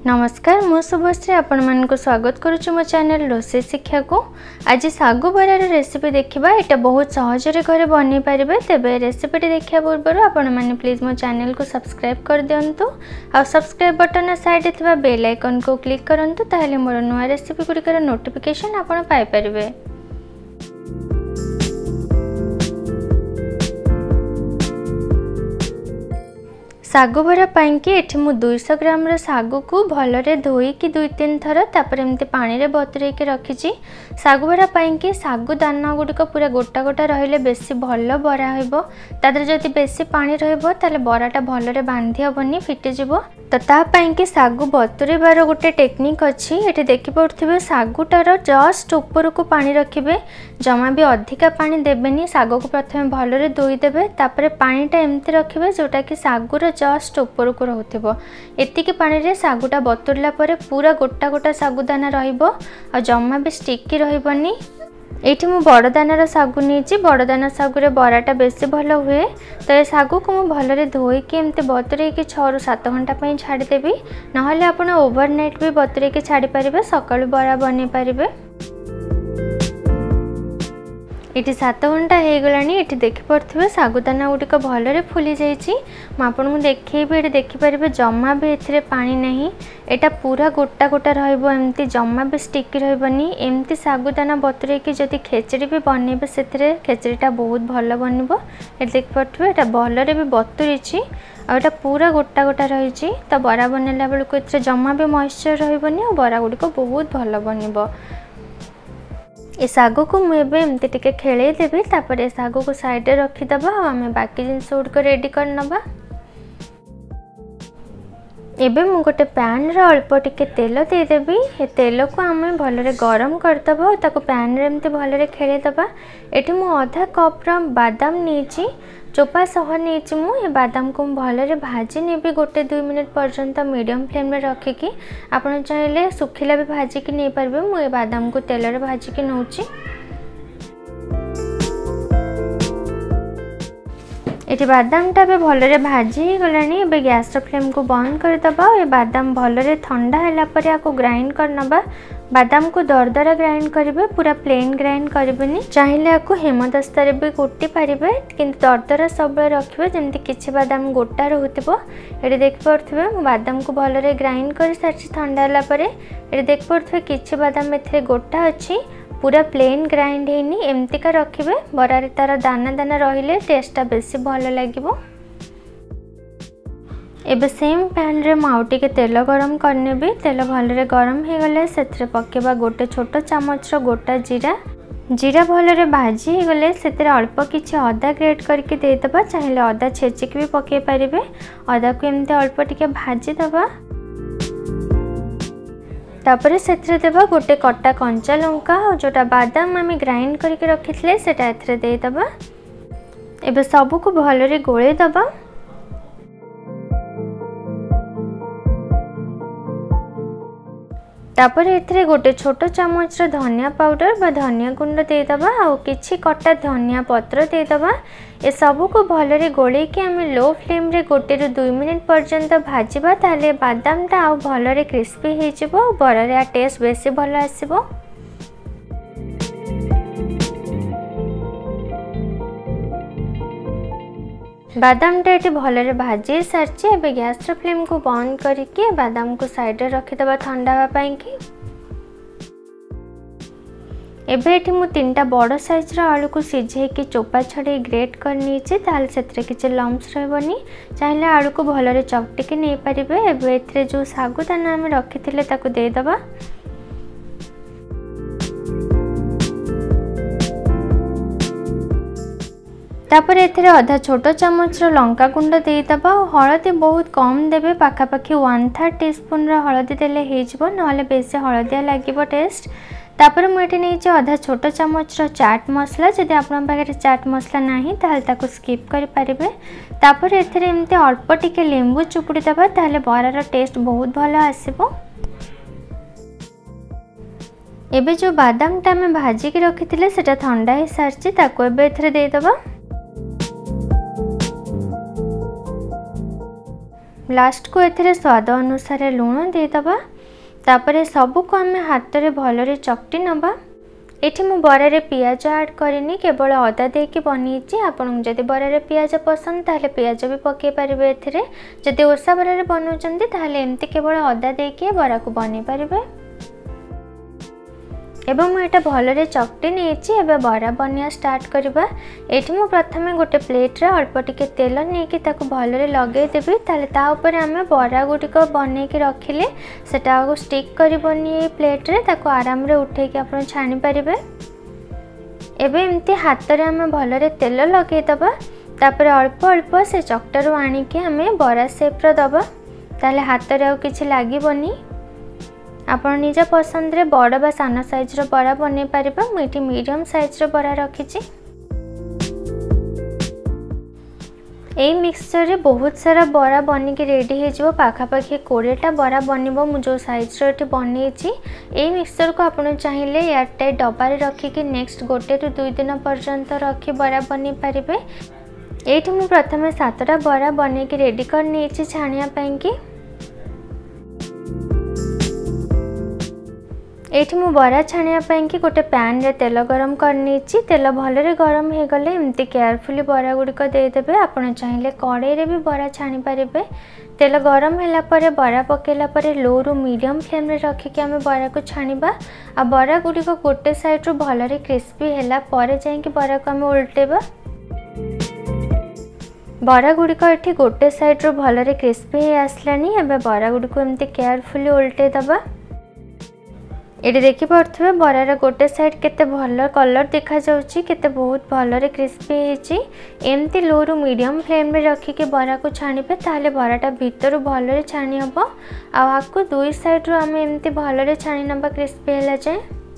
नमस्कार मु शुभश्री आपण मानक स्वागत करुछु मो चैनल रोसे शिक्षा को। आज सागु बरार रेसिपी देखिबा। एटा बहुत सहज रे घरे बनी परिबे। तेबे रेसिपी देखिया पूर्व आपण माने प्लीज मो चैनल को सब्सक्राइब कर दियंतु आ सब्सक्राइब बटन साइड थिबा बेल आइकन को क्लिक करंतु ताले मोर नवा रेसिपी गुडी नोटिफिकेशन आपण पाई परिबे। सागु बरा पाइंकी एठी मु 200 ग्राम रो सागु को भलरे धोई कि 2-3 थर तापर एमती पानी रे बतुरे के रखिची। सागु बरा पाइंकी सागु दाना गुडी को पूरा गोटा गोटा रहिले बेसी भल बरा होइबो। तादर जति बेसी पानी रहइबो ताले बराटा भलरे बांधी हबनी फिटि जिवो। तो ता पाइंकी सागु बतुरे बार गोटे टेक्निक अछि। एठी देखि पड़थिबे सागुटार जस्ट ऊपर को पानी रखिबे, जमा भी अधिका पानी देबेनी। सागु को प्रथमे भलरे धोई देबे, तापर पानीटा एमती रखिबे जोटा कि सागुर जस्ट ऊपर को रहउथिबो। एतिके पानी रे सागुटा बतुरला परे पूरा गोटा गोटा सागुदाना रहिबो आ जमा भी स्टिकी रहिबनी। एठी मु बड़ दानार सागु नीची। बड़ दाना सागु रे बराटा बेसी भल हुए। तो ये सागु को मु भलरे धोई के एमते बतुरे के 6 ରୁ 7 घंटा पई छाडी देबी। नहले आपण ओवरनाइट भी बतुरे के छाडी परिबे, सकाळु बरा बने परिबे। इटी 7 घंटा हो गलानी। इटी देखि पड़थिबे सागुदाना गुटिक भलरे फुली जाइछि। म आपनकु देखैबे। एटी देखि परिबे जम्मा भी एथिरे पानी नहीं। एटा पूरा गोटा गोटा रहइबो, एमती जम्मा भी स्टिकी रहइबनी। एमती सागुदाना बतुरे कि जदि खेचड़ी भी बनेबे सेथिरे खेचड़ीटा बहुत भल बनिबो। एटी देखि पड़थिबे एटा भलरे भी बतुरिछि आ एटा पूरा गोटा गोटा रहिछि। तो बरा बनेला बेलको एथिरे जम्मा भी मॉइस्चर रहइबनी आ बरा गुटिक बहुत भल बनिबो। ए सागु को मुझे एमती टिके खेले देबी। तापर ए सागु को साइड रे रखी दबा आ हमें बाकी जिनस गुड को रेडी कर नबा। एबे मु गोटे पैन रे अल्प टिके तेल दे देबी। ए तेल को हमें भलरे गरम कर दबा, ताको पैन रे एमती भलरे खेले दबा। एठी मु आधा कप रो बादाम नीची, चोपा सह नीची। मु ए बादाम को भलरे भाजी नेबी 1-2 मिनट पर्यंत मीडियम फ्लेम रे रखी कि। आपण चाहिले सुखिला भी भाजी कि नै परबे। मु ए बादाम को तेल रे भाजी कि नउची। एटी बादामटा भी भलरे भाजी गलानी। बे गैस रो फ्लेम को बंद कर दबा। ए बादाम भलरे ठंडा हैला परे आको ग्राइंड कर नबा। बादाम को दरदरा ग्राइंड करिवे, पूरा प्लेन ग्राइंड करिवेनी। चाहिले आको हेमदस्ता रे भी गोटी पारिबे, किंतु दरदरा सब रखिबे जेमति किछि बादाम गोटा रहउतिबो। एटी देख पड़थिबे मु बादाम को भलरे ग्राइंड कर सारछि ठंडा हैला परे। एटी देख पड़थिबे किछि बादाम एथे गोटा अछि, पूरा प्लेन ग्राइंड हेनी। एमती का रखिबे। बरारे तार दाना दाना रहिले टेस्टटा बेसी भल लागिबो। एबे सेम पैन रे माउटी के तेल गरम करने भी। तेल भलरे गरम हे गले सेथरे पकेबा गोटे छोटो चामच रो गोटा जीरा। जीरा भलरे भाजी हे गले सेथरे अल्प किछि अदा ग्रेट करके दे दबा। चाहिले अदा छेचिक भी पके परिबे। अदा को एमते अल्प टिके भाजी दबा। तापरे सेथरे देबा गोटे कट्टा कंचा लंका जोटा बादाम आमे ग्राइंड करके रखिथिले सेटा एथरे दे दबा। एबे सबु को भलरे गोळे दबा। तापर एथरे गोटे छोटो चामच रो धनिया पाउडर बा धनिया गुंड दे दबा आ किछि कट्टा धनिया पत्र दे दबा। ए सबु को भलरे गोळे के हमें लो फ्लेम रे 1-2 मिनट पर्यंत भाजीबा। ताले बादामटा आ भलरे क्रिस्पी हे जिवो, बरारे आ टेस्ट बेसी भल आसीबो। बादामटा ये भलरे भाजी सारछि। एबे गैस रो फ्लेम को बंद करके बादाम को साइड रे रखि दबा ठंडा बा पई कि। एबे एठी मु 3टा बड़ साइज रो आलू को सिझे के चोपा छडे ग्रेट कर नीचे। ताल सेतरे किछ लम्स रहबनी। चाहिले आलू को भलरे चकटी के नै परिबे। एबे एथरे जो सागुदाना हम रखिथिले ताको दे दबा। तापर एथरे आधा छोटो चामच रो लंका गुंड दे दबा। हळदी बहुत कम देबे, पाखापाखी 1/3 टीस्पून रो हळदी देले हे जिवो, नहले बेसी हळदिया लागिबो टेस्ट। तापर मु एठी नेछि आधा छोटो चामच रो चाट मसला। जदि आपन पाखरे चाट मसला नाही ताहले ताको स्किप करि परिबे। तापर एथरे एमते अल्प टिके लेंबू चुपुडी दबा, ताहले बरार टेस्ट बहुत भलो आसीबो। एबे जो बादामटा में भाजी के रखिथिले सेटा ठंडा हे सारछि, ताको एबे एथरे दे दबा। लास्ट को एथिरे स्वाद अनुसार लुण देदेबा। तापर सबू को आम हाथ में भलरे चकटी नबा। एठी मु बरारे पियाज ऐड करिनी, केवल अदा देकी बनीची। आपन जदि बरारे पियाज पसंद ताहले पियाज भी पके पारिबे एथिरे। जदि ओसा बरारे बनउचंती ताहले एमती केवल अदा देकी बरा को बनी पारिबे। एवं मु एटा भलरे चकटी नेची। एबे बरा बनिया स्टार्ट करबा। एठी मु प्रथमे गोटे प्लेट रे अल्प टिके तेल नेकी ताको भलरे लगे देबी। ताले ता ऊपर आमे बरा गुटिको बने के रखिले सेटा को स्टिक करबनी ए प्लेट रे, ताको आराम रे उठे के आपण छानी पारिबे। एबे एमती हाथ रे आमे भलरे तेल लगे दबा। तापर अल्प अल्प से चकटारू आनी के आमे बरा शेप रो दबा। ताले हाथ रे आ किछि लागिबनी। आपण निज पसंद रे बड़ बा सान साइज रो बरा बने पारिबा। मु एठी मीडियम साइज रो बरा रखिछि। एई मिक्सचर रे बहुत सारा बरा बनी के रेडी हे जिवो। पाखापाखी 20टा बरा बनिबो मु जो साइज रो एठी बनेछि। एई मिक्सचर को आपण चाहिए एयरटाइट डब्बा रे रखी कि नेक्स्ट 1 टू 2 दिन पर्यंत रखी बरा बनी पारिबे। एठी मु प्रथमे 7टा बरा बने के रेडी कर नेछि छानिया पई कि। एठी मु बरा छानिया पई कि गोटे पैन रे तेल गरम करनीची। तेल भलरे गरम हे गले एमती केयरफुली बरा गुडी को दे देबे। आपण चाहिए कड़ाई रे भी बरा छानी पारिबे। तेल गरम हैला परे बरा पकेला परे लो रु मीडियम फ्लेम रे रखी कि हमें बरा को छानिबा। आ बरा गुडी को गोटे साइड रु भलरे क्रिस्पी हैला परे जाई कि बरा को हमें उल्टेबा। बरा गुडी को एठी गोटे साइड रु भलरे क्रिस्पी हे आसलानी। एबे बरा गुडी को एमती केयरफुली उल्टे दबा। एटी देखि पड़थबे बरार गोटे साइड केते भल कलर देखा जाउची, केते बहुत भलरे क्रिस्पी हेची। एमती लो रु मीडियम फ्लेम रे रखी के बरा को छानिबे ताले बराटा भीतर भलरे छानी हबो। आ आकु दुई साइड रु हम एमती भलरे छानी नबा क्रिस्पी हैला जाय।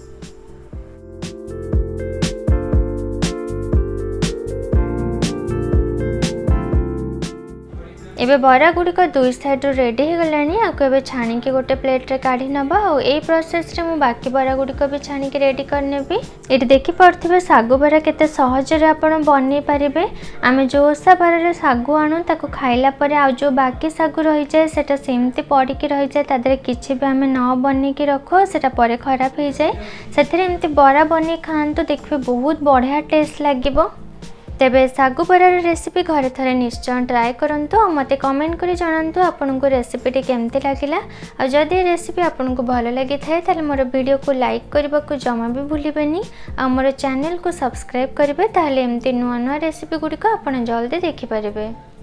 एबे बरा गुडी को दुई साइड रेडी हो गलानी। आको एबे छानी के गोटे प्लेट रे काढी नबा। और ए प्रोसेस रे मु बाकी बरा गुडी को भी छानी के रेडी करनेबी। एटी देखि पड़थिबे सागु बरा केते सहज रे आपण बनै पारिबे। आमे जो ओसा बरा रे सागु आनु ताको खाइला परे आ जो बाकी सागु रहि जाय सेटा सेमती पड़ी के रहि जाय। तादरे किछि भी आमे न बनै के रखो सेटा परे खराब हो जाय। सेथिरे एमती बरा बनै खांतु देखबे बहुत बढ़िया टेस्ट लागिबो। तेबे सागु बरार रेसिपी घरे थरे निश्चय ट्राए करंतु और मते कमेंट करी जणांतु आपनको रेसिपीटी केमती लागिला। और जदि रेसिपी आपनको भलो लागि थाए ताले मोर वीडियो को लाइक करबा को जमा भी भूलिबेनी। और मोर चैनल को सब्सक्राइब करिवे ताले एमती नुआ नुआ रेसिपी गुडी को आपण जल्दी देखि परिबे।